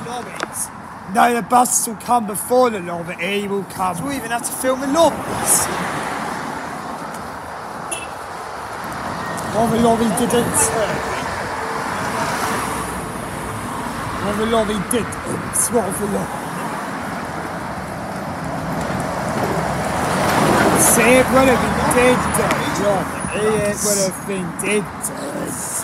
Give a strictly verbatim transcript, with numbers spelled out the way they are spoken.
lorries. No, the bus will come before the lorry. He will come. So we even have to film the lorries. What the lorry didn't. What the lorry didn't. What the lorry. See, it would have been dead, though, John. It would have been dead, though.